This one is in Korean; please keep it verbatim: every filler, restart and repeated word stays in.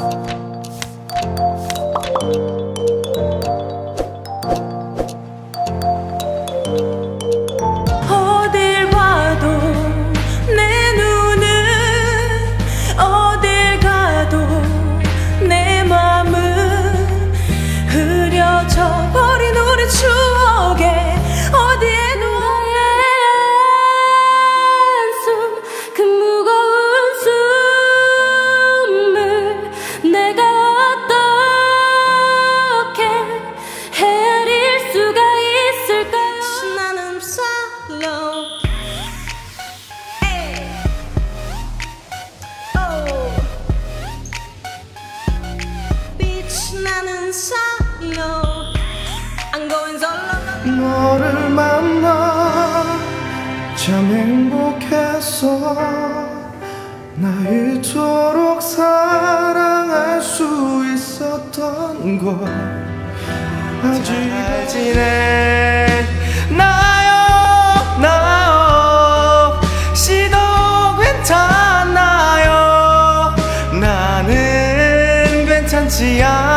어딜 봐도 내 눈은 어딜 가도 내 맘은 흐려져 버린 우리 추억에 어디에 누워내 한숨 그 무거운 숨을 내가 어떻게 헤아릴 수가 있을까. 나는 솔로 나는 솔로 I'm going solo. 너를 만나 참 행복했어. 나 이토록 사랑할 수 있었던 걸 아직 잘 지내 나요 나요 시도 괜찮나요. 나는 괜찮지 않아